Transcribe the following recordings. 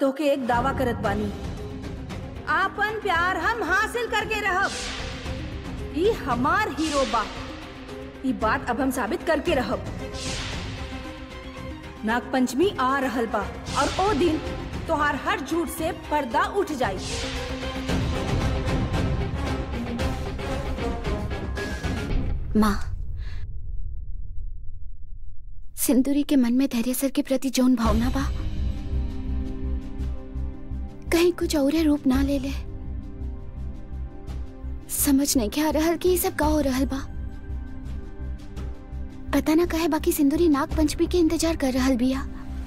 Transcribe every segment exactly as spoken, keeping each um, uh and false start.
तोके एक दावा करत बानी, आपन प्यार हम हासिल करके रहब। ई हमार हीरो बा, ई बात अब हम साबित करके रहब। नाग पंचमी आ रहल बा और ओ दिन तोहार हर झूठ से पर्दा उठ जाई। माँ, सिंदूरी के मन में धैर्य सर के प्रति जौन भावना बा, कहीं कुछ और रूप ना ले ले। समझ नहीं क्या रहल कि ये सब का हो रहल बा। पता ना कहे बाकी सिंदूरी नाग पंचमी के इंतजार कर रहल बिया।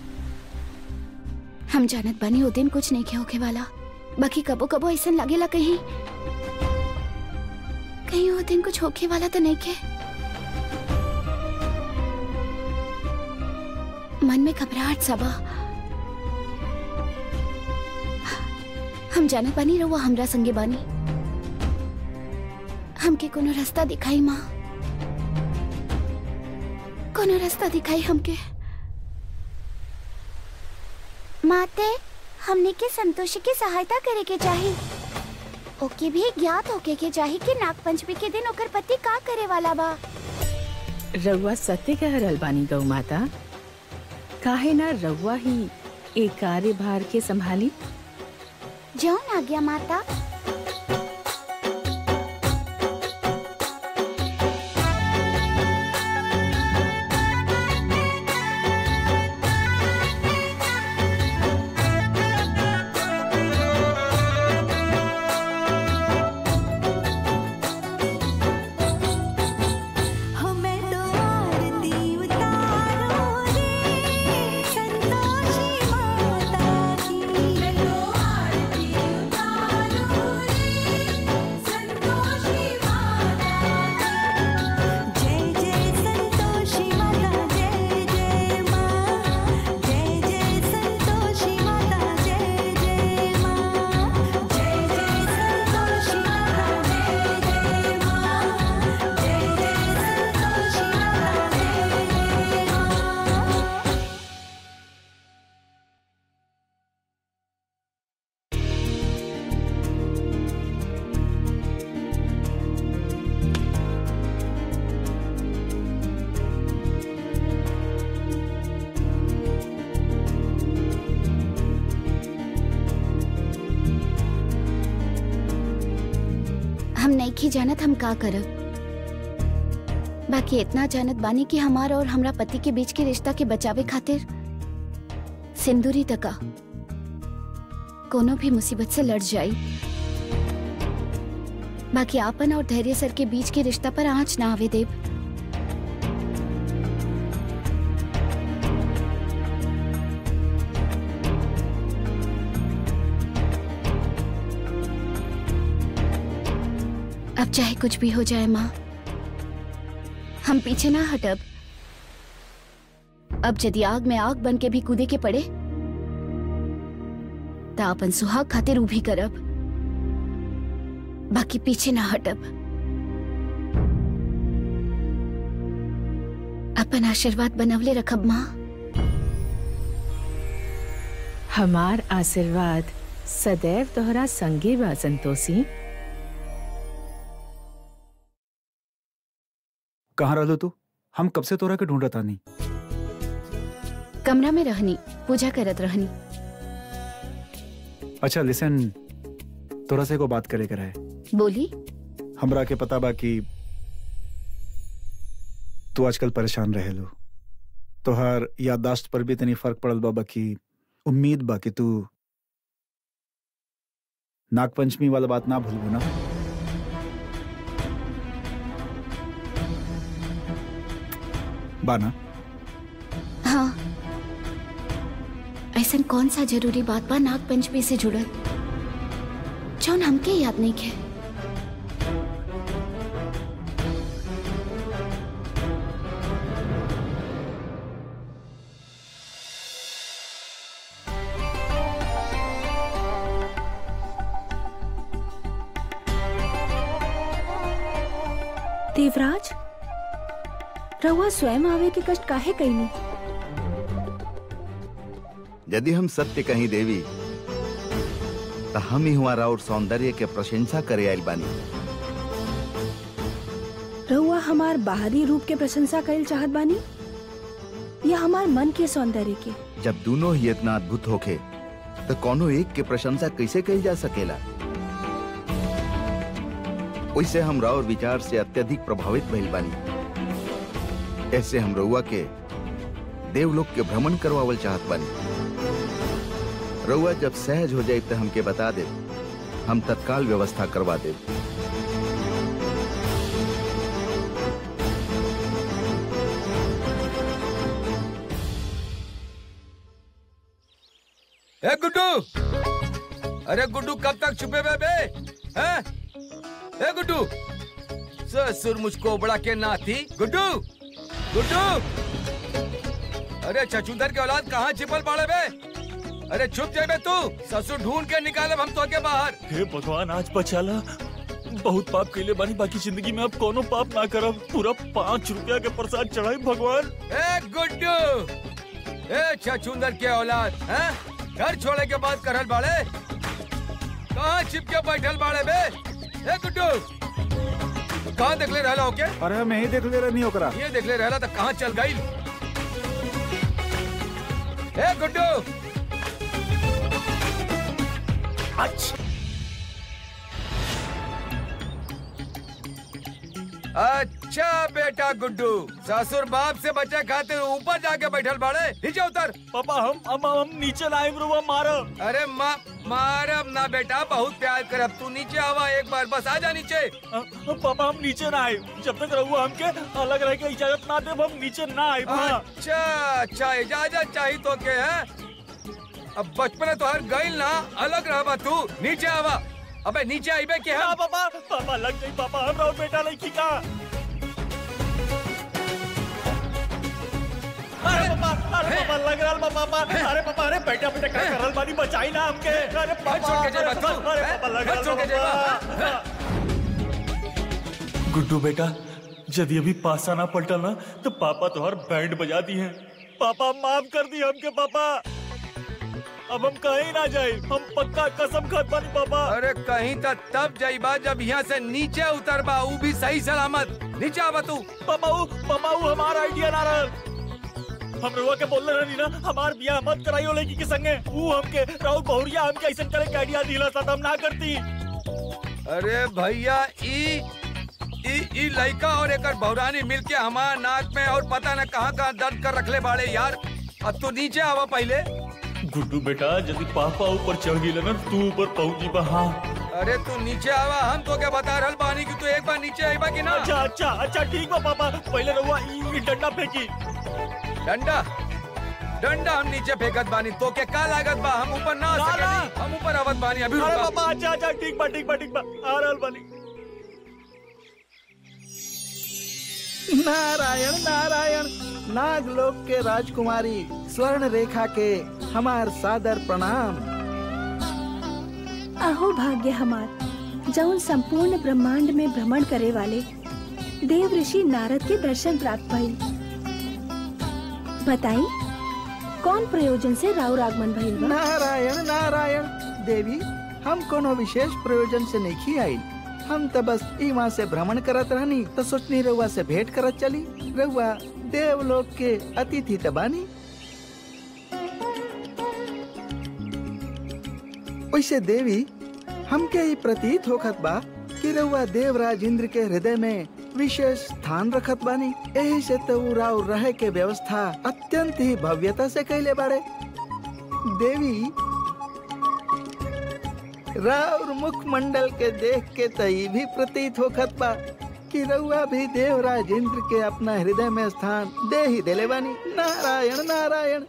हम जानत बानी ओ दिन कुछ नहीं के होके वाला, बाकी कबो कबो ऐसा लगेला कहीं कहीं वो दिन कुछ होके वाला तो नहीं के। मन में घबराहट सबा। हम जानत बानी रहुआ हमरा संगे बानी। हमके कोनो रास्ता दिखाई माँ, कोनो रास्ता दिखाई हमके। माते, हमने के संतोषी की सहायता करे के चाहिए। ओके भी ज्ञात होके के चाहिए कि नाग पंचमी के दिन ओकर पति का करे वाला बा। रउआ सत्य कह रहल बानी गौ माता, काहे ना रउआ ही एक कार्यभार के संभाली। जौन आज्ञा माता। नहीं जानत हम का करब, बाकी इतना जानत बानी कि हमारा और हमरा पति के बीच के रिश्ता के बचावे खातिर सिंदूरी तका कोनो भी मुसीबत से लड़ जाई। बाकी आपन और धैर्य सर के बीच के रिश्ता पर आंच ना आवे देव। अब चाहे कुछ भी हो जाए माँ, हम पीछे ना हटब। अब यदि आग में आग बन के भी कूदे के पड़े तो अपन सुहाग खातिर उभी करब, बाकी पीछे ना हटब। अपन आशीर्वाद बनवले रखब माँ। हमार आशीर्वाद सदैव तोहरा संगे बा संतोषी। कहाँ रहलो तू? हम कब से तोरा के ढूंढ रहा नहीं। कमरा में रहनी, पूजा करत रहनी। अच्छा लिसन, तोरा से को बात करे कर है। बोली। हमरा के पता बा कि तू आजकल परेशान रहे लो। तोहार याददाश्त पर भी तनी फर्क पड़ल बा, बाकी उम्मीद बा कि तू नागपंचमी वाला बात ना भूलबो ना। बाना? हाँ, ऐसा कौन सा जरूरी बात बा नाग पंचमी से जुड़ल जौन हमके याद नहीं है? देवराज, रहुआ स्वयं आवे के कष्ट काहे कईनी? यदि हम सत्य कहीं देवी तो हम ही हमारा और सौंदर्य के प्रशंसा करे आइल बानी। रहुआ हमार बाहरी रूप के प्रशंसा करेल चाहत बानी या हमार मन के सौंदर्य के? जब दोनों ही इतना अद्भुत होखे तो कोनो एक के प्रशंसा कैसे कही जा सकेला? वैसे हमरा और विचार से अत्यधिक प्रभावित भइल बानी। ऐसे हम रउआ के देवलोक के भ्रमण करवावल चाहत बानी। रउआ जब सहज हो जाए तो हमके बता दे, हम तत्काल व्यवस्था करवा दे। ए गुड्डू, अरे गुड्डू कब तक छुपे हुए बे? हैं? ए गुड्डू, ससुर मुझको बड़ा के ना थी। गुड्डू, गुड्डू, अरे छछूंदर के औलाद कहाँ छिपल पड़े बे? अरे छुप जाए बे तू, ससुर ढूंढ के निकाले हम तो के बाहर। हे भगवान, आज बचाला। बहुत पाप कैले बानी, बाकी जिंदगी में अब कोनो पाप ना करब। पूरा पाँच रुपया के प्रसाद चढ़ाई भगवान। ए गुड्डू, ए छछूंदर के औलाद, हैं? घर छोड़े के बाद करल बाड़े, कहाँ छिप के बैठल बाड़े बे? ए गुड्डू, कहाँ देख ले रहला होके? अरे मैं ही देख ले रहनी ओकरा। ये देख ले रहला तो कहाँ चल गई? ए गुड्डू, अच्छा अच्छा बेटा गुड्डू, ससुर बाप से बचे खाते ऊपर जाके बैठल बाड़े, नीचे उतर। पापा हम हम, हम नीचे ना आएब, रुआ मारब। अरे मा, मारब ना बेटा, बहुत प्यार करब। तू नीचे आवा एक बार, बस आ जा नीचे। अ, अ, पापा हम नीचे ना आएब, जब तक रहुआ हमके अलग रह के इजाजत ना देब हम नीचे ना आएब। अच्छा अच्छा, इजाजत चाहिए तो के है? अब बचपन तो हर गईल ना, अलग रहबा तू। नीचे आवा। अबे नीचे आईबे के हम? पापा पापा लग गई पापा, हमरा और बेटा नहीं खींचा। अरे पापा, अरे पापा लग रहा पापा। अरे पापा, अरे बेटा बेटा क्या कर रहल बानी, बचाई ना हमके। अरे पापा, छोड़ के जाए तू। अरे पापा लग छोड़ के रहा। गुड्डू बेटा, यदि अभी पासा ना पलटल ना तो पापा तोहर बैंड बजा दी है। पापा माफ कर दी हमके पापा, अब हम कहीं ना जाए, हम पक्का कसम खात बानी पापा। अरे कहीं तक तब जाइबा जब यहाँ से नीचे उतरबा, वो भी सही सलामत। नीचे आवा तू। पापा वो पापा वो हमारा आइडिया ना रहल। हम रुआ के बोलले रहनी ना हमार बियाह मत कराइयो लड़की के संगे। वो हमके राहुल बहुरिया हमके ऐसा करे के आइडिया दिला था, हम ना करती। अरे भैया, ई ई ई लड़का और एकर बहुरानी मिलके हमार नाक में और पता न कहाँ कहाँ दर्द कर रखले बाड़े यार। अब तू नीचे आवा पहले। गुड्डू बेटा, यदि पापा ऊपर चढ़ गई ना तू ऊपर पहुंची बा। हाँ अरे तू नीचे आवा, हम तो क्या बता रहल बानी कि तू एक बार नीचे आईबा कि ना? अच्छा अच्छा अच्छा ठीक बा पापा, पहले रहुआ ई डंडा फेंकी। डंडा डंडा हम नीचे फेंकत बानी, तो के का लागत बा? हम ऊपर ना आ सकेनी, हम ऊपर आवत बानी अभी। अरे रुका पापा, अच्छा अच्छा ठीक बा ठीक बा ठीक बा, आ रहल बानी। नारायण नारायण, नागलोक के राजकुमारी स्वर्ण रेखा के हमार सादर प्रणाम। अहो भाग्य हमार, जौन संपूर्ण ब्रह्मांड में भ्रमण करे वाले देव ऋषि नारद के दर्शन प्राप्त भइल। बताई कौन प्रयोजन से राउर आगमन भइल बा? नारायण नारायण देवी, हम कोनो विशेष प्रयोजन से नहीं आई। हम तो बस इमा से भ्रमण करत रहनी तो सोचनी रउआ से भेंट करत चली। रउआ देवलोक के अतिथि तबानी। वैसे देवी, हमके ही प्रतीत होखत बा कि रउआ देवराज इंद्र के हृदय में विशेष स्थान रखत बानी। यही से तो राउर रहे के व्यवस्था अत्यंत ही भव्यता से कैले बाड़े। देवी, राउर मुख मंडल के देख के तई भी प्रतीत होखत बा कि रउआ भी देवराज इंद्र के अपना हृदय में स्थान दे ही देले बानी। नारायण नारायण।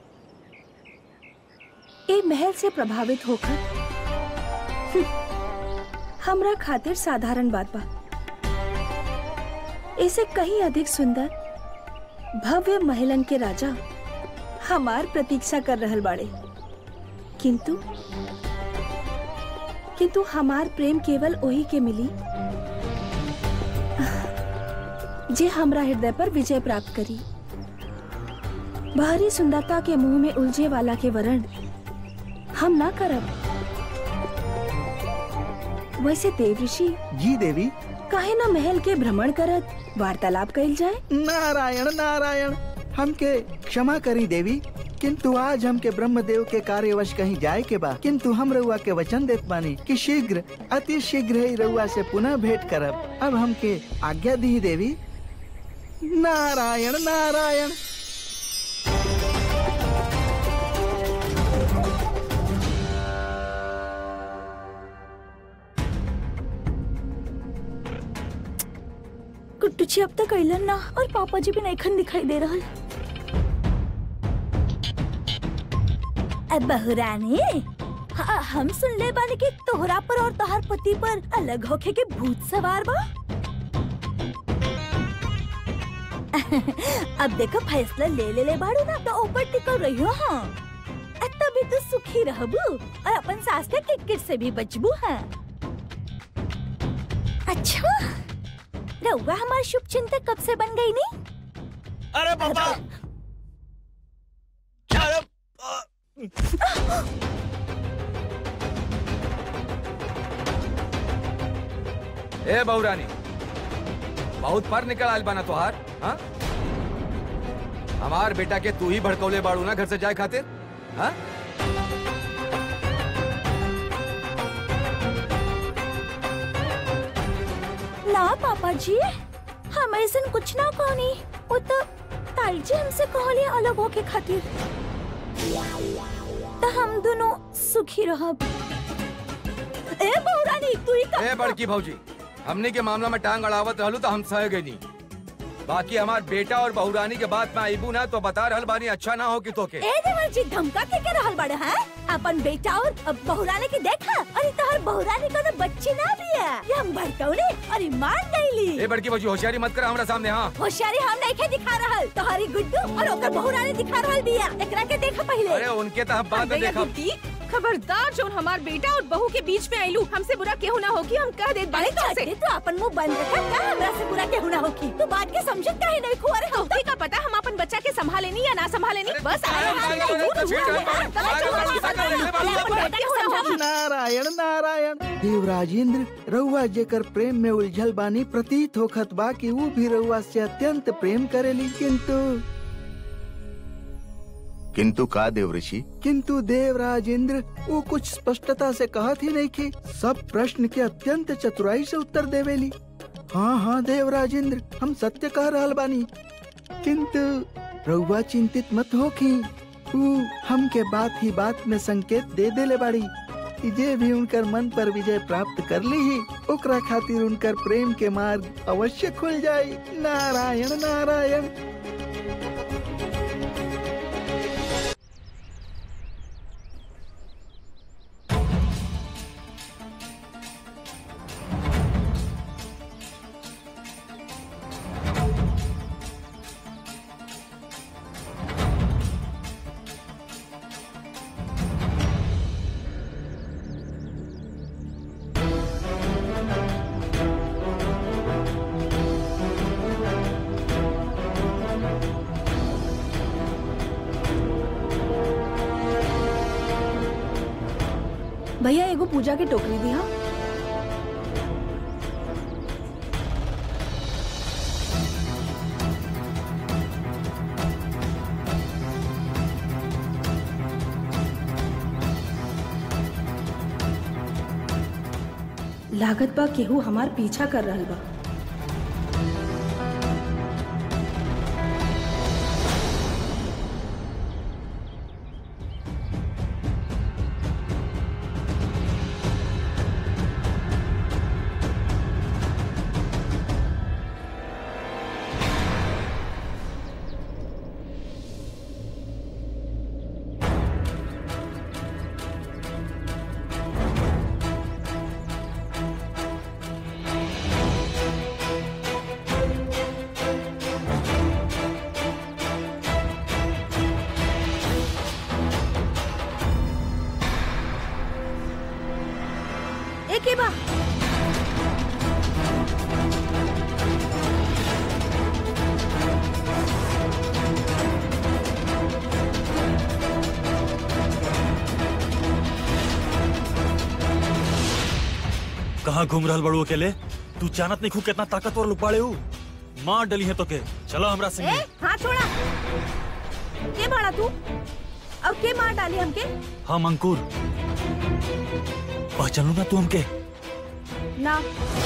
ए महल से प्रभावित होकर हमरा खातिर साधारण बात बा। इसे कहीं अधिक सुंदर भव्य महलन के राजा हमार प्रतीक्षा कर रहल बाड़े। किंतु किंतु हमार प्रेम केवल वही के मिली जे हमरा हृदय पर विजय प्राप्त करी। बाहरी सुंदरता के मुंह में उलझे वाला के वरण हम ना करब। वैसे देव ऋषि जी देवी। काहे न महल के भ्रमण करत वार्तालाप कइल जाए। नारायण नारायण, हमके क्षमा करी देवी, किंतु आज हमके ब्रह्मदेव के कार्यवश कहीं जाए के बा। किंतु हम रउआ के वचन देत बानी कि शीघ्र अति शीघ्र ही रउआ से पुनः भेंट करब। अब हमके आज्ञा दी देवी। नारायण नारायण। गुड्डू जी अब तक अइलन ना और पापा जी भी नइखन दिखाई दे रहल। अब बहुरानी, हाँ, हम सुन ले बानी कि तोहरा पर और तोहर पति पर अलग होके के भूत सवार बा। अब देखो फैसला ले ले ले बाड़ू ना तो ऊपर टिकल रही हो। हाँ, तभी तो सुखी रहबू और अपन सास के किटकिट से भी बचबू। हाँ अच्छा, रउआ हमार शुभ चिंतक कब से बन गई नहीं? अरे पापा, अरे ए बहुरानी, बहुत पर निकल आयल बाना तोहार। हाँ, हमार बेटा के तू ही भड़कौले बाड़ू ना घर से जाए खातिर। हाँ, ना पापा जी, हम ऐसा कुछ ना कहनी। वो तो ताई जी हमसे कहली अलग होके खातिर, तो हम दोनों सुखी रहब। ए बहुरानी, तू ही ए बड़की भौजी, हमने के मामला में टांग अड़ावत रहलू तो हम सह गई नहीं। बाकी हमार बेटा और बहुरानी के बात में आईबू ना तो बता रहल बानी अच्छा ना हो कि तो के। ए देवर जी, धमका के के रहल बड़े हैं? अपन बेटा और बहुरानी के देखा, अरे तोहर बहुरानी को तो बच्ची ना भी है। ये हम भड़कौले और मान गईली। ए बड़की भौजी, होशियारी मत कर हमरा सामने। हाँ, होशियारी हम नहीं के दिखा रहल, तोहरी गुड्डू और ओकर बहुरानी दिखा रहल बिया। एकरा के देखा पहले। अरे उनके तो हम बाद में देखा। खबरदार, जो हमार बेटा और बहू के बीच में आईलू, हमसे बुरा केहू ना होगी। हम कह देत बाड़े से। तो अपन मुंह बंद रखा, का हमरा से बुरा केहू ना होगी। तो बात के समझत काहे नहीं खुआ रे? होती का पता हम अपन बच्चा के संभालेनी या ना संभालेनी। बस नारायण नारायण। देवराजेंद्र, रउआ जेकर प्रेम में उलझल बानी प्रतीत होखत बा कि वो भी रउआ से अत्यंत प्रेम करेली। किंतु किंतु का देव ऋषि? किंतु देवराजेंद्र, वो कुछ स्पष्टता से कहत ही नहीं कि सब प्रश्न के अत्यंत चतुराई से उत्तर देवेली। हाँ हाँ देवराजेंद्र, हम सत्य कह रहल बानी। किंतु रउआ चिंतित मत होखी, वो हम के बात ही बात में संकेत दे देले बाड़ी कि जे भी उनकर मन पर विजय प्राप्त कर ली ही, ओकरा खातिर उनकर प्रेम के मार्ग अवश्य खुल जाई। नारायण नारायण। भैया एगो पूजा के टोकरी दी। हाँ, लागत बा केहू हमार पीछा कर रहल बा। के बा कहाँ घूम रहल बड़ू अकेले? तू जानत नहीं खू कितना ताकतवर लोग बाड़े हो। मार डली है तो के। चलो हमरा संगे। ए, हाथ छोड़ा। के बाड़ा तू? अब के मार डाली हमके? हम अंकुर। पहचानू ना तू हमके? ना।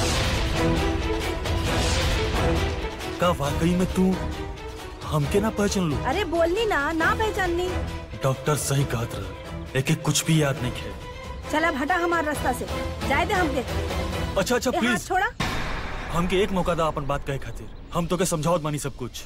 का वाकई में तू हमके ना पहचान लू? अरे बोलनी ना, ना पहचाननी। डॉक्टर सही कहत रहे, एक एक कुछ भी याद नहीं है। चल अब हटा हमारे रास्ता से, जाए दे हमके। अच्छा अच्छा प्लीज हाथ छोड़ा। हमके एक मौका दा अपन बात कहे खातिर। हम तो के समझावत मानी सब कुछ।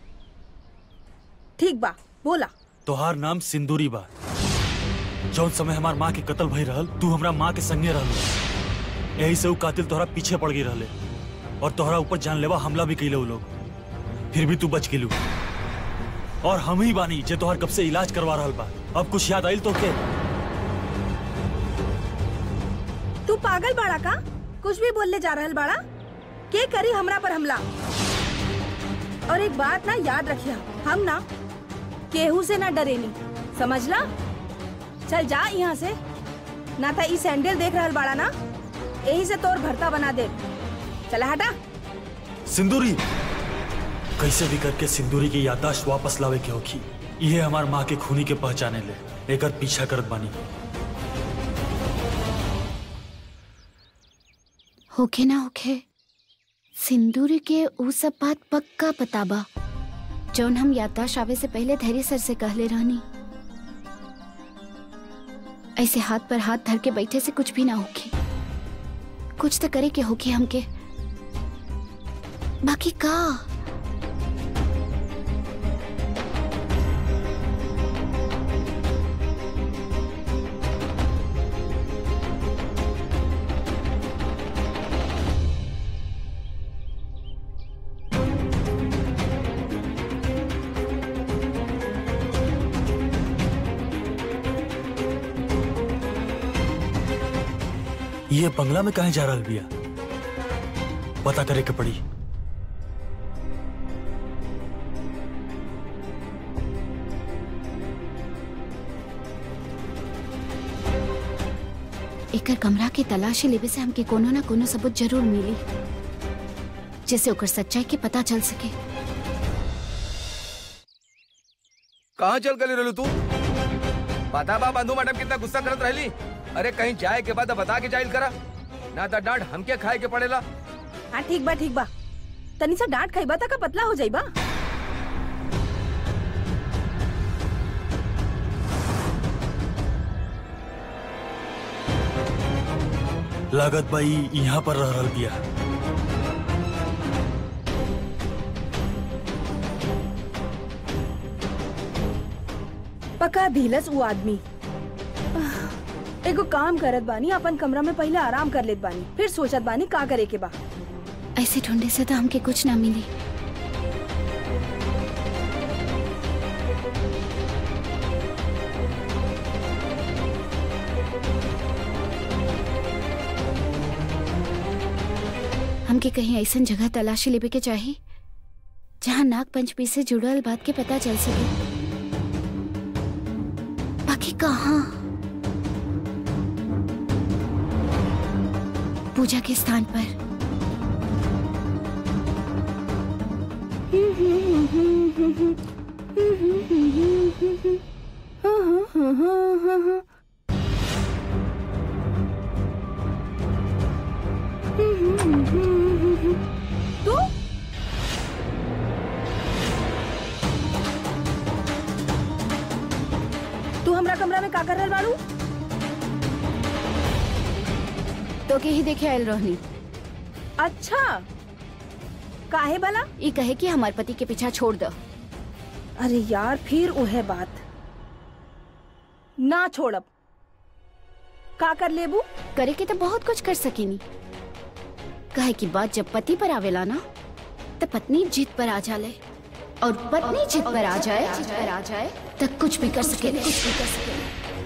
ठीक बा, बोला। तोहार नाम सिंदूरी बा। जौन समय हमार माँ के कत्ल भई रहल, तू हमरा माँ के संगे रहल। यही से वो कातिल तोहरा पीछे पड़ गई रहले और तोहरा ऊपर जानलेवा हमला भी कैले वो लोग। फिर भी तू बच गेलू। और हम ही बानी जे तोहर कब से इलाज करवा रहल बा। अब कुछ याद आइल तो के? तू पागल बाड़ा का? कुछ भी बोलने जा रहल बाड़ा? के करी हमरा पर हमला? और एक बात ना याद रखिया, हम ना केहू से ना डरेनी, समझला? चल जा यहाँ से, ना था ई सैंडल देख रहल बाड़ा ना, यही से तोर भरता बना दे। चला हटा। सिंदूरी, कैसे भी करके सिंदूरी की याददाश्त वापस लावे के होगी। ये हमार माँ के खूनी के पहचाने ले एक पीछा करत बानी। होके ना होके सिंदूरी के ऊ सब बात पक्का पता बा जौन हम याददाश्त आवे से पहले धैर्य सर से कहले रहनी। ऐसे हाथ पर हाथ धर के बैठे से कुछ भी ना होगी। कुछ तो करे के होगी हमके, बाकी का? ये बंगला में कहाँ जा रहा बिया? पता करे के पड़ी। एकर कमरा के तलाशी लेवे से हमके कोनो ना कोनो सबूत जरूर मिली, जिससे ओकर सच्चाई के पता चल सके। कहाँ चल गली रहलू तू? पता बा बंधु मैडम कितना गुस्सा करत रहली? अरे कहीं जाए के बाद बता के जाइल करा, ना तो डांट हमके खाए के पड़ेला। हाँ ठीक बा ठीक बा, तनी सा डांट खाई बा ता का पतला हो जाइबा। लागत बाई यहाँ पर रह रहल बिया। पक्का धीलस वो आदमी। एगो काम करत बानी, अपन कमरा में पहले आराम कर लेत बानी, फिर सोचत बानी का करे के बा। ऐसे ढूंढे से तो हमके कुछ ना मिली। हमके कहीं ऐसा जगह तलाशी लेवे के चाहिए जहाँ नाग पंचमी से जुड़ल बात के पता चल सके। बाकी कहाँ? पूजा के स्थान पर। तू तू हमरा कमरा में का कर रहल बाड़ू? तो के ही देखे आयल रोहनी। अच्छा, काहे भला? ये कहे कि हमारे पति के पीछा छोड़ दो। अरे यार, फिर उहे बात। ना छोड़ब। का कर लेबू? करे के तो बहुत कुछ कर सकेनी। कहे की बात जब पति पर आवेला ना, तो पत्नी जिद पर आ जाले, और पत्नी जिद पर आ जाए पर आ जाए तो कुछ भी कर सके, कुछ भी कर सके।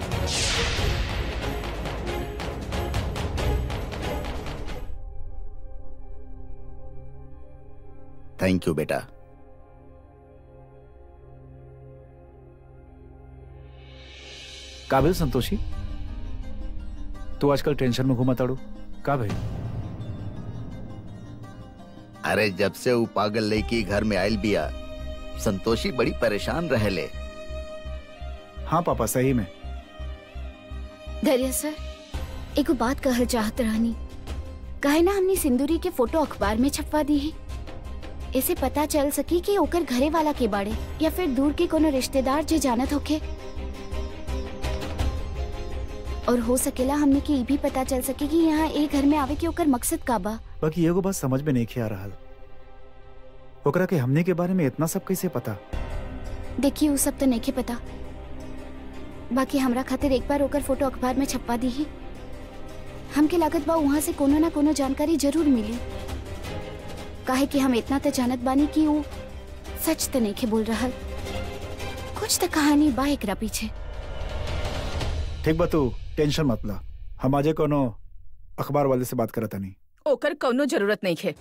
थैंक यू बेटा। काबिल संतोषी, तू आजकल टेंशन में घुमा ताड़ू का भाई? अरे जब से वो पागल लड़की घर में आयल बिया, संतोषी बड़ी परेशान रहेले। हाँ पापा, सही में। धैर्य सर, एगो बात कहल चाहत रहनी। काहे ना हमने सिंदूरी के फोटो अखबार में छपवा दी है, इसे पता चल सकी कि ओकर घरे वाला के बाड़े या फिर दूर के कोनो रिश्तेदार जे जानत होके। और हो सकेला हमने के ये भी पता चल सके कि यहाँ एक घर में आवे के ओकर मकसद का बा। बाकी एगो बात समझ में नहीं आ रहा, ओकरा के हमने के बारे में इतना सब कैसे पता? देखिए, वो सब तो नहीं के पता, बाकी हमरा खातिर एक बार ओकर फोटो अखबार में छपवा दी है। हमके लागत बा वहाँ से कोनो ना कोनो जानकारी जरूर मिली। काहे कि हम इतना तो जानत बानी कि वो सच तो नहीं के बोल रहा, कुछ तो कहानी बा एकरा पीछे। ठीक बा, तू टेंशन मत ला, हम आजे कोनो अखबार वाले से बात करता नहीं। ओकर कोनो जरूरत नहीं है।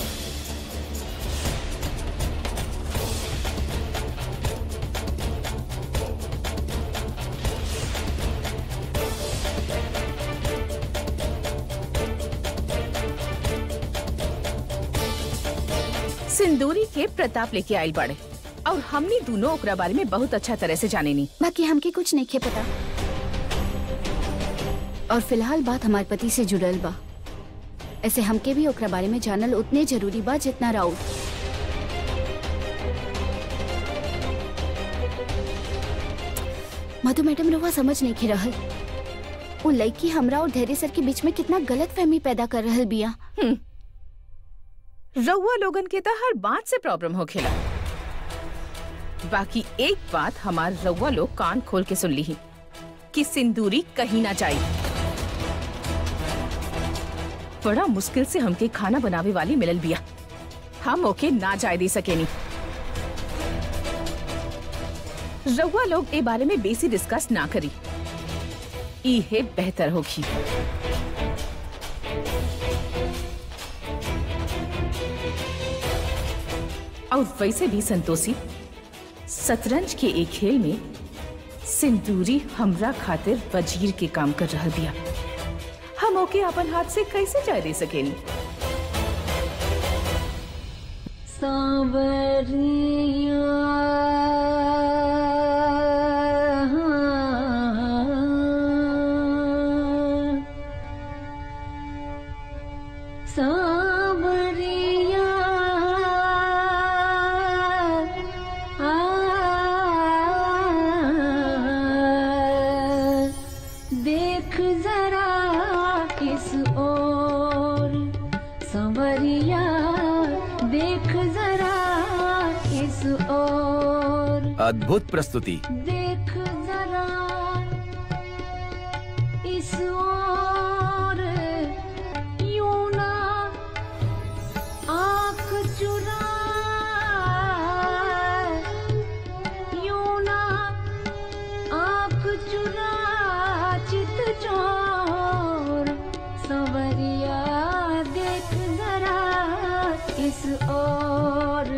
सिंदूरी के प्रताप लेके आयल बाड़े और हमनी दोनों ओकरा बारे में बहुत अच्छा तरह से जाने नी। बाकी हमके कुछ नहीं के पता, और फिलहाल बात हमारे पति से जुड़ल बा। ऐसे हमके भी ओकरा बारे में जानल उतने जरूरी बा जितना राउत। मधु मैडम, रउआ समझ नहीं के रहल, वो लड़की हमरा और धैर्य सर के बीच में कितना गलत फहमी पैदा कर रहल बिया। रउआ लोगन के तो हर बात से प्रॉब्लम हो खेला, बाकी एक बात हमार रउआ लोग कान खोल के सुन ली ही कि सिंदूरी कहीं ना जाए। बड़ा मुश्किल से हमके खाना बनावे वाली मिलल बिया, हम ओके ना जाए दे सके नी। रउआ लोग ए बारे में बेसी डिस्कस ना करी, इहे बेहतर होगी। और वैसे भी संतोषी, शतरंज के एक खेल में सिंदूरी हमरा खातिर वजीर के काम कर रहा बिया, हम ओके अपन हाथ से कैसे जाए दे सकेनी। अद्भुत प्रस्तुति। देख जरा इस ओर, यूं ना आँख चुरा, यूं ना आँख चुरा, चित चोर संवरिया, देख जरा इस ओर।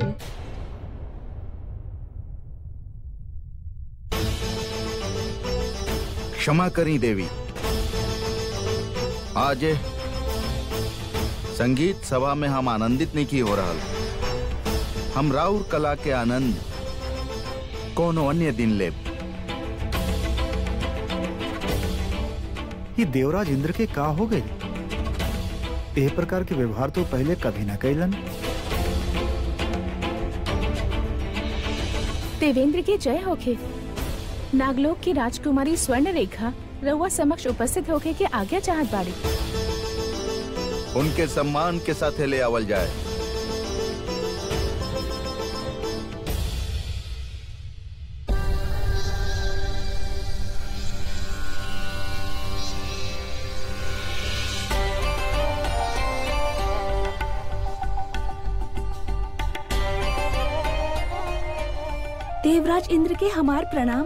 क्षमा करी देवी, आज संगीत सभा में हम आनंदित नहीं की हो रहा। हम राउर कला के आनंद कोनो अन्य दिन ले। ये देवराज इंद्र के का हो गए? यह प्रकार के व्यवहार तो पहले कभी न कैलन। देवेंद्र की जय होके। नागलोक की राजकुमारी स्वर्ण रेखा रउआ समक्ष उपस्थित होके के आज्ञा चाहत बाड़ी। उनके सम्मान के साथ ले आवल जाए। देवराज इंद्र के हमार प्रणाम।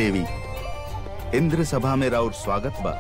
देवी, इंद्र सभा में राउर स्वागत बा।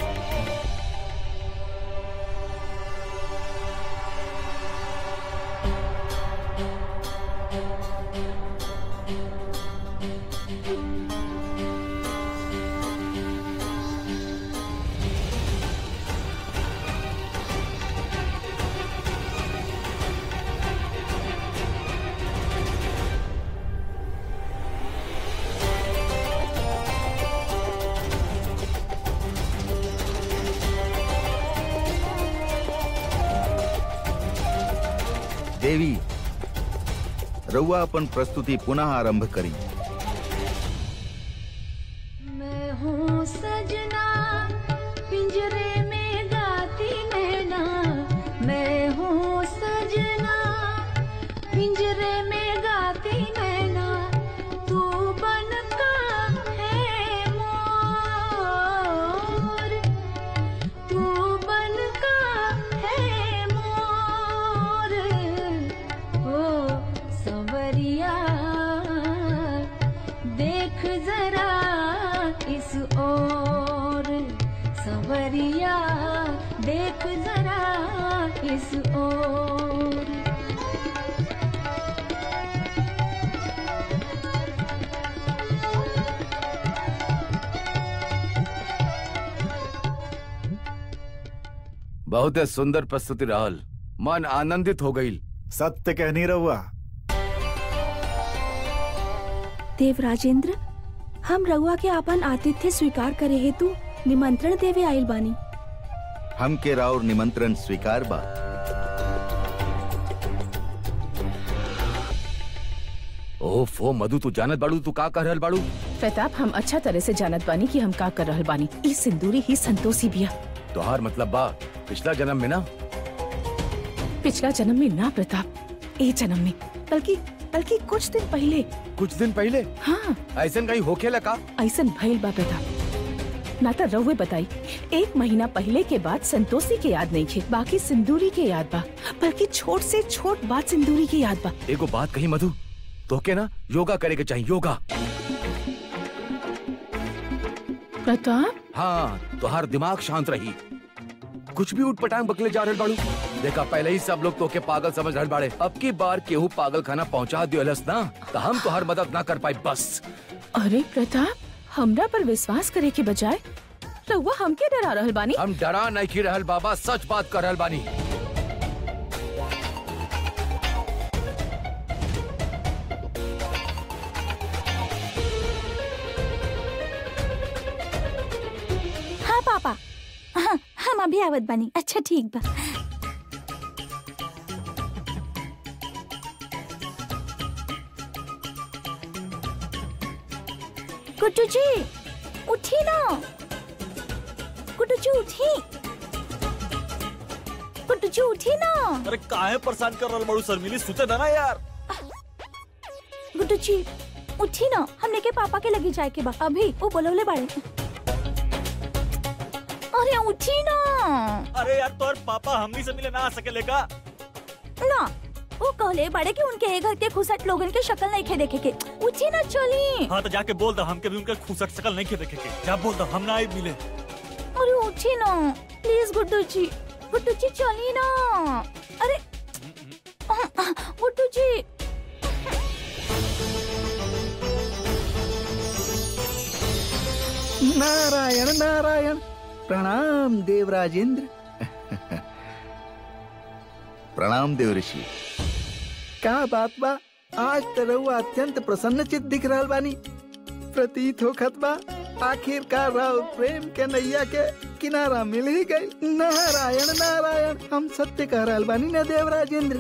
देवी, रउआ अपन प्रस्तुति पुनः आरंभ करी। मैं हूँ सजना पिंजरे में गाती नैना, मैं हूँ सजना पिंजरे में गाती नैना, तू बनका है मोर, तू बनका है मोर, ओ संवरिया देख जरा इस ओर, संवरिया देख जरा इस ओर। बहुत सुंदर प्रस्तुति रहल, मन आनंदित हो गई। सत्य कहनी रहुआ। देव राजेंद्र, हम रउआ के अपन आतिथ्य स्वीकार करे हेतु निमंत्रण देवे आइल बानी। हम के राउर निमंत्रण स्वीकार बा। ओफो मधु, तू जानत बाड़ू तू का कर रहल बाड़ू? प्रताप, हम अच्छा तरह से जानत बानी कि हम का कर रहल बानी। ई सिंदूरी ही संतोषी बिया। तोहार मतलब बा पिछला जन्म में ना? पिछला जन्म में ना प्रताप, ए जन्म में, बल्कि बल्कि कुछ दिन पहले। कुछ दिन पहले? हाँ। ऐसन कहीं होखे लगा? ऐसन भइल बा प्रताप। ना तो रउए बताई, एक महीना पहले के बाद संतोषी के याद नहीं थे, बाकी सिंदूरी के याद बा, बल्कि छोट से छोट बात सिंदूरी के याद बा। एगो बात कही मधु, तो के ना योगा करे के चाहिए, योगा। प्रताप? हाँ, तोहार दिमाग शांत रही, कुछ भी उठ पटांग बकले जा रहे बाड़ू। देखा, पहले ही सब लोग तो के पागल समझ रहे बाड़े, अब की बार केहू पागल खाना पहुंचा दियोलस ना, तो हम तोहार मदद ना कर पाई बस। अरे प्रताप, हमरा पर विश्वास करे के बजाय रउआ हमके डरा रहल बानी। हम डरा नहीं की रहल बाबा, सच बात कर रहल बानी। हाँ पापा, हाँ, हम अभी आवत बानी। अच्छा ठीक बा। गुड्डू जी उठी ना, गुड्डू जी उठी, गुड्डू जी उठी ना। अरे काहे परेशान कर रहल बाड़ू शर्मिली, सुते ना यार। गुड्डू जी उठी ना, हमने के पापा के लगी जाए के बा, अभी वो बोलौले बाड़े। अरे उठी ना। अरे यार, तोर पापा हमनी से मिले ना आ सके लेगा ना, वो कहले बड़े कि उनके घर के खुसट लोगन के शक्ल नहीं खे देखे के। उठी ना चली। हाँ तो जाके बोल दो हमके भी उनके खुसट शक्ल नहीं खे देखे के। जा बोल दो हम ना आई मिले। अरे उठी ना प्लीज गुड्डू जी, गुड्डू जी चली ना। अरे गुड्डू जी। नारायण नारायण, प्रणाम देवराजेंद्र। प्रणाम देव ऋषि। का बात बा, आज तो रउआ अत्यंत प्रसन्न चित्त दिख रहल बानी। प्रतीत होखत बा आखिरकार राव प्रेम के नैया के किनारा मिल ही गई। नारायण नारायण, हम सत्य कह रहल बानी ना देवराजेंद्र?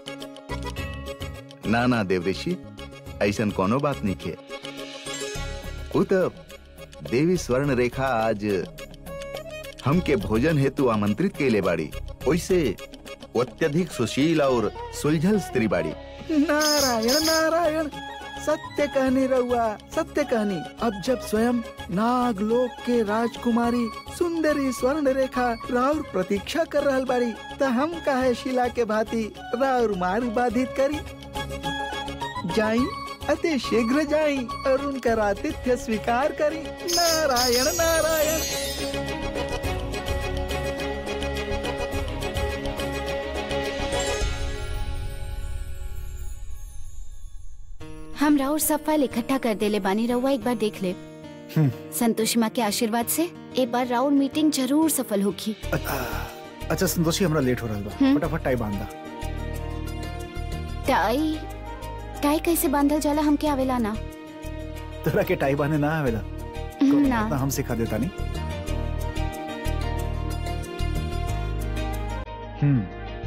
ना ना देव ऋषि, ऐसन कोनो बात नहीं खे। उ तो देवी स्वर्ण रेखा आज हमके भोजन हेतु आमंत्रित केले बाड़ी, वैसे अत्यधिक सुशील और सुलझल स्त्री बाड़ी। नारायण नारायण, सत्य कहनी रउआ, सत्य कहनी। अब जब स्वयं नागलोक के राजकुमारी सुंदरी स्वर्ण रेखा राउर प्रतीक्षा कर रहल बाड़ी, तो हम काहे शिला के भांति राउर मार्ग बाधित करी। जाई अति शीघ्र जाई और उनका आतिथ्य स्वीकार करी। नारायण नारायण। हम राउर सब फाइल इकट्ठा कर देले बानी, रउआ एक बार देख ले। संतोषी माँ के आशीर्वाद से एक बार राउर मीटिंग जरूर सफल होगी। अच्छा संतोषी, हमरा लेट हो रहा बा, फटाफट टाई बांधा। टाई टाई कैसे बांधल जाला हमके आवेला ना। तोरा के टाई बांधे ना आवेला? ना हम सिखा देता नहीं। हम्म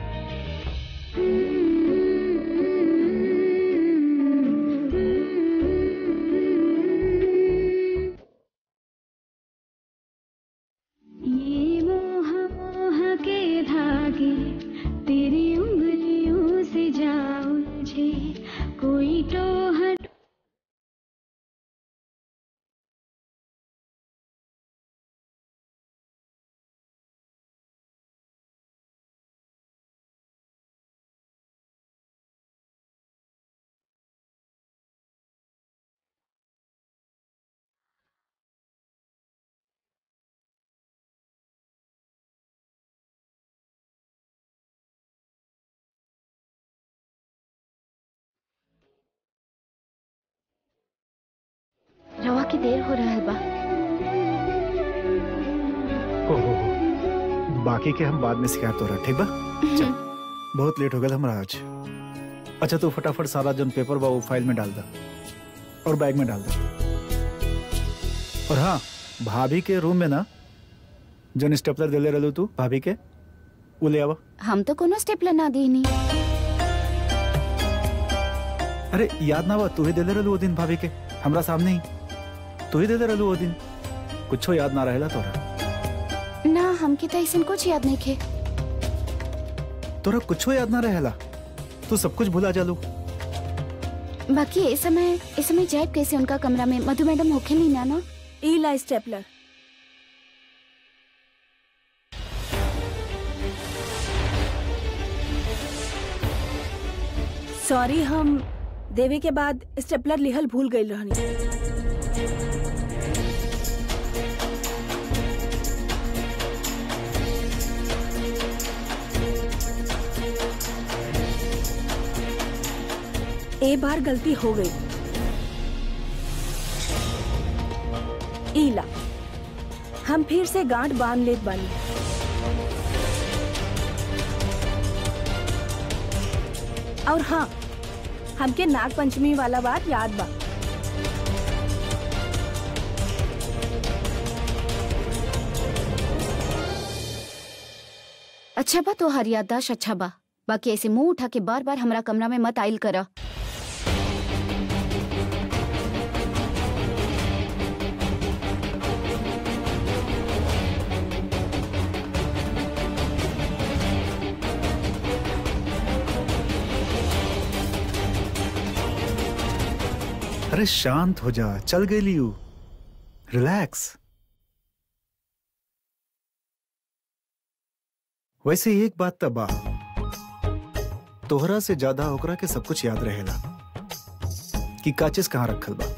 रवा की देर हो रहा बा। हो हो हो। बाकी के हम बाद में शिकायत हो रहा, ठीक बा? चल, बहुत लेट हो गया हमरा आज। अच्छा तू फटाफट सारा जन पेपर बा वो फाइल में डाल दा और बैग में डाल दा। और हाँ, भाभी के रूम में ना जन स्टेपलर दे ले रहलू तू भाभी के, वो ले आवा। हम तो कोनो स्टेपलर ना दी नहीं। अरे याद ना बा, तू ही दे ले रहलू वो दिन भाभी के हमरा सामने ही। तू ही दे दे रहलू वो दिन, कुछो याद ना रहेला तोरा? ना हमके तो ऐसा कुछ याद नहीं खे। तोरा कुछो याद ना रहेला, तू सब कुछ भुला जालू। बाकी इस समय इस समय जाए कैसे उनका कमरा में? मधु मैडम होखे नहीं ना ना। ईला स्टेपलर। सॉरी, हम देवे के बाद स्टेपलर लिहल भूल गई रहनी। ए बार गलती हो गई। ईला, हम फिर से गांठ बांध लेत बानी। और हाँ, हमके नाग पंचमी वाला बात याद बा। अच्छा बा तो हर याददाश्त अच्छा बा। बाकी ऐसे मुंह उठा के बार बार हमारा कमरा में मत आइल करा। अरे शांत हो जा, चल गई लियू, रिलैक्स। वैसे एक बात तब बा, तोहरा से ज्यादा ओकरा के सब कुछ याद रहेला कि का चीज कहाँ रखल बा।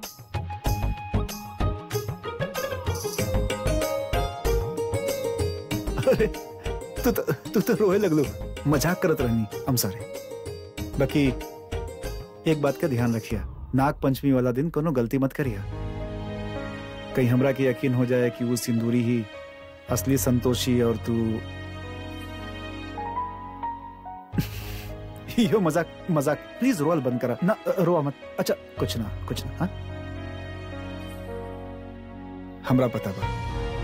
अरे तू तो तू तो रोए लगलो, मजाक करत रहनी। I'm sorry। बाकी एक बात का ध्यान रखिया, नाग पंचमी वाला दिन कोनो गलती मत करिया। कहीं हमरा के यकीन हो जाए कि वो सिंदूरी ही असली संतोषी और तू यो मजाक मजाक प्लीज रोल बंद करा ना, रोआ मत। अच्छा कुछ ना कुछ ना। हाँ हमरा पता बा,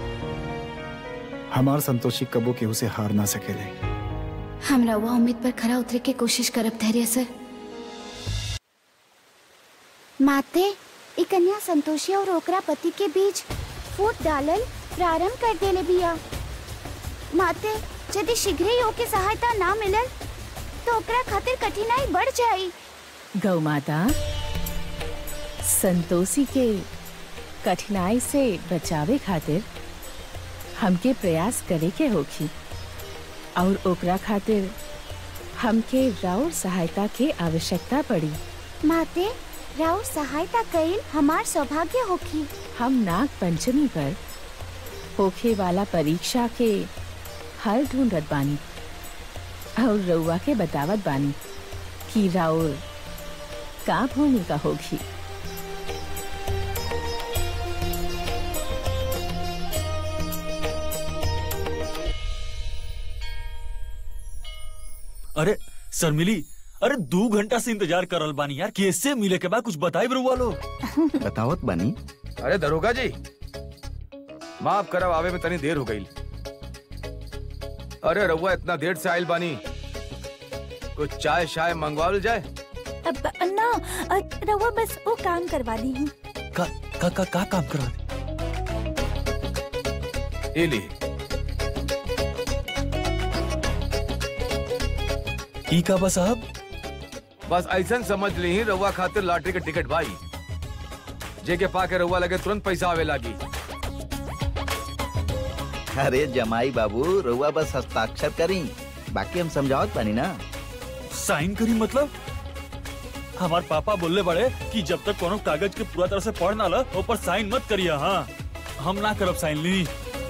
हमार संतोषी कबो केहू से हार ना सकेले। हमरा वो उम्मीद पर खरा उतरे के कोशिश करब धैर्य सर। माते, ई कन्या संतोषी और ओकरा पति के बीच फूट डालल प्रारंभ कर देले बिया। माते, यदि शीघ्र ही ओके सहायता ना मिलल तो ओकरा खातिर कठिनाई बढ़ जाई। गौ माता, संतोषी के कठिनाई से बचावे खातिर हमके प्रयास करे के होखी और ओकरा खातिर हमके राउर सहायता के आवश्यकता पड़ी। माते, राउर सहायता कईल हमार सौभाग्य होखी। हम नाग पंचमी पर होखे वाला परीक्षा के हल ढूंढत बानी और रउआ के बतावत बानी कि राउर का भूमिका होगी। अरे शर्मिली, अरे दो घंटा से इंतजार करल बानी यार, कैसे मिले के बाद कुछ बताई बरुआ लो। बतावत बानी। अरे दरोगा जी, माफ करब, आवे में तनी देर हो गई। अरे रउआ इतना देर से आइल बानी, कुछ चाय शाय मंगवाल जाए? अब अन्ना, रउआ बस वो काम करवा दी हूँ। का का का, का काम करवा दे? ली ई का बस साहब, बस ऐसा समझ ली रउआ खातिर लॉटरी के टिकट भाई, जेके पाके रउआ लगे तुरंत पैसा आवे लागी। अरे जमाई बाबू, रउआ बस हस्ताक्षर करी, बाकी हम समझावत बानी ना। साइन करी मतलब? हमार पापा बोलले बड़े कि जब तक कोनो कागज के पूरा तरह से पढ़ ना ला ऊपर साइन मत करिए। हाँ, हम ना करब साइन ली।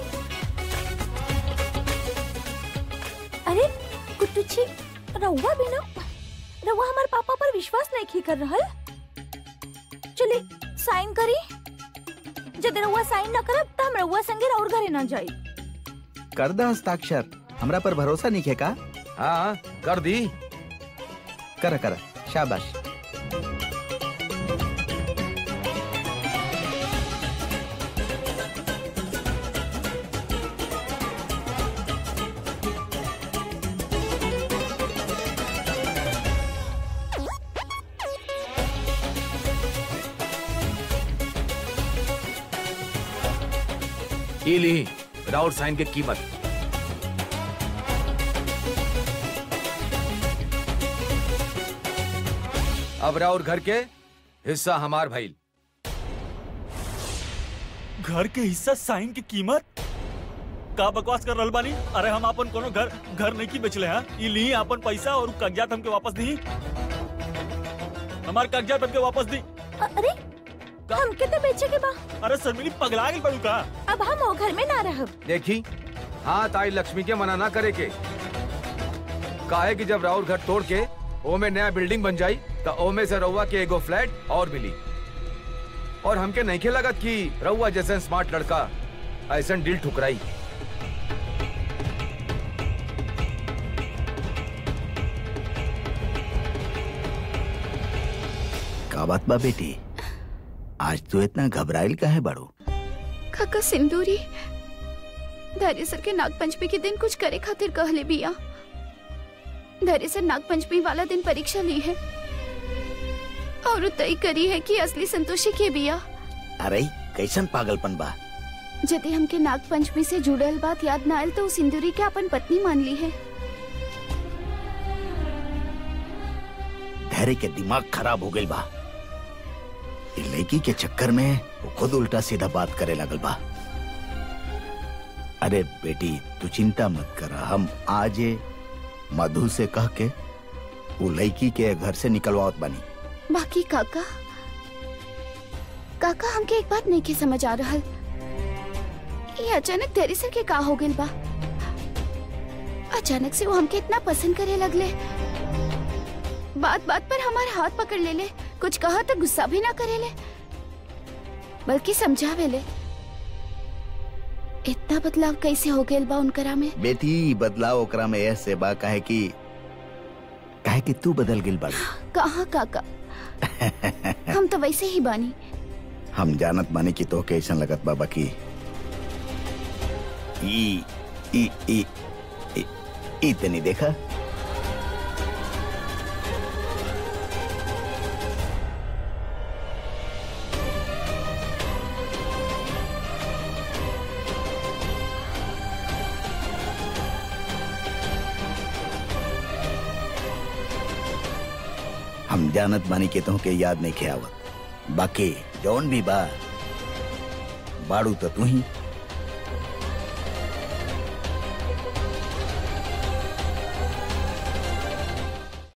अरे कुटुची, रउआ भी ना, रउआ हमारे पापा पर विश्वास नहीं की कर रहल। चले साइन करी, जब रउआ साइन ना करब त हम रउआ संगे और घरे ना जाई। कर दा हस्ताक्षर, हमरा पर भरोसा नहीं है का? हाँ कर दी। कर कर, शाबाश। ये ली राउर साइन की कीमत। अब राउर घर के हिस्सा हमार भाई। घर के हिस्सा साइन की कीमत? का बकवास कर रहल बानी? अरे हम अपन कोनो घर घर नहीं की बेचले हैं। ई ली अपन पैसा और कागजात हमके वापस दी। हमार कागजात हमके वापस दी। अरे हमके तो बेचे के बा। अरे शर्मिली, पगला गई बड़ू का? अब हम वो घर में ना रहब। देखी, हाँ ताई लक्ष्मी के मना ना करे के। काहे कि जब राउर घर तोड़ के ओमे नया बिल्डिंग बन जाई तो ओमे से रउआ के एगो फ्लैट और मिली। और हमके नहीं के लगत कि रउआ जैसे स्मार्ट लड़का ऐसा डील ठुकराई। का बात बा बेटी, आज तो इतना घबराइल काहे बाड़ू? काका सिंदूरी धैर्य सर के नाग पंचमी के दिन कुछ करे खातिर कहले बिया। धैर्य सर नाग पंचमी वाला दिन परीक्षा ली है और तय करी है कि असली संतोषी के बिया। अरे कैसन पागलपन बा? यदि हमके नाग पंचमी से जुड़ल बात याद न आयल तो सिंदूरी के अपन पत्नी मान ली है। धैर्य के दिमाग खराब हो गई बा। लड़की के चक्कर में वो खुद उल्टा सीधा बात करे लगल बा। अरे बेटी तू चिंता मत कर, हम आज मधु से कह के वो लड़की के घर से निकलवावत बानी। बाकी काका काका हमके एक बात नहीं के समझ आ रहा। ये अचानक धैर्य सर के का हो गइल बा? अचानक से वो हमके इतना पसंद करे लगले। बात बात पर हमारे हाथ पकड़ ले ले, कुछ कहा तो गुस्सा भी ना करे ले, बल्कि समझावे ले। इतना बदलाव कैसे हो गया बा उनकरा में? बेटी बदलाव ओकरा में ऐसे बा काहे कि काहे कि तू बदल गिल बा। कहाँ काका, हम तो वैसे ही बानी। हम जानत बानी कि तो कैसा लगत बा, बाकी ई ई ई ई इतनी देखा। हम जानत बानी के तो के याद नहीं खे आवत, बाकी जौन भी बा बाड़ू तो तू ही।